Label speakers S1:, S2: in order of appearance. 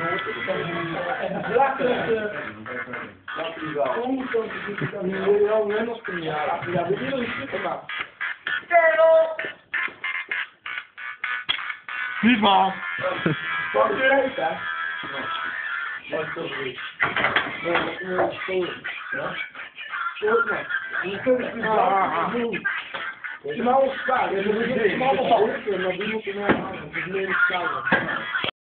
S1: Como que eu também é o menos criado? A criada de não existe, cara.
S2: Viva!
S1: Pode ver aí, tá? Pode ver. Não, os caras, eu não vou chamar o bagulho, eu não vou comer a primeira escala.